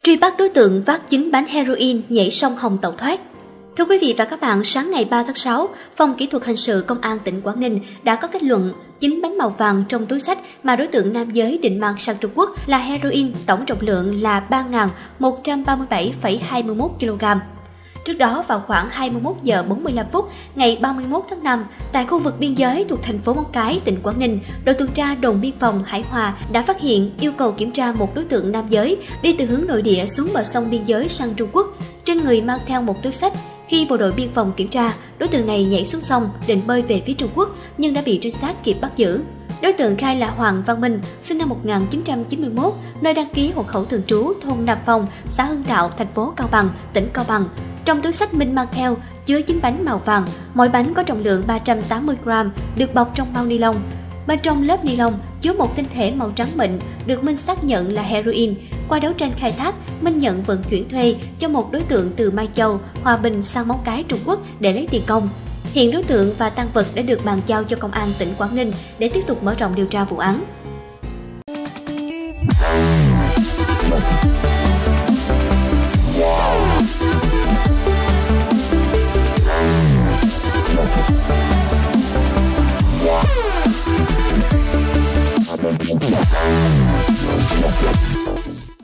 Truy bắt đối tượng vác 9 bánh heroin nhảy sông Hồng tẩu thoát. Thưa quý vị và các bạn, sáng ngày 3 tháng 6, Phòng Kỹ thuật Hình sự Công an tỉnh Quảng Ninh đã có kết luận 9 bánh màu vàng trong túi xách mà đối tượng nam giới định mang sang Trung Quốc là heroin, tổng trọng lượng là 3.137,21 kg. Trước đó, vào khoảng 21 giờ 45 phút ngày 31 tháng 5, tại khu vực biên giới thuộc thành phố Móng Cái, tỉnh Quảng Ninh, đội tuần tra đồn biên phòng Hải Hòa đã phát hiện yêu cầu kiểm tra một đối tượng nam giới đi từ hướng nội địa xuống bờ sông biên giới sang Trung Quốc. Trên người mang theo một túi xách. Khi bộ đội biên phòng kiểm tra, đối tượng này nhảy xuống sông định bơi về phía Trung Quốc nhưng đã bị trinh sát kịp bắt giữ. Đối tượng khai là Hoàng Văn Minh, sinh năm 1991, nơi đăng ký hộ khẩu thường trú thôn Nam Phong, xã Hưng Đạo, thành phố Cao Bằng, tỉnh Cao Bằng. Trong túi xách Minh mang theo chứa 9 bánh màu vàng, mỗi bánh có trọng lượng 380 g, được bọc trong bao ni lông. Bên trong lớp ni lông chứa một tinh thể màu trắng mịn, được Minh xác nhận là heroin. Qua đấu tranh khai thác, Minh nhận vận chuyển thuê cho một đối tượng từ Mai Châu, Hòa Bình sang Móng Cái, Trung Quốc để lấy tiền công. Hiện đối tượng và tang vật đã được bàn giao cho Công an tỉnh Quảng Ninh để tiếp tục mở rộng điều tra vụ án.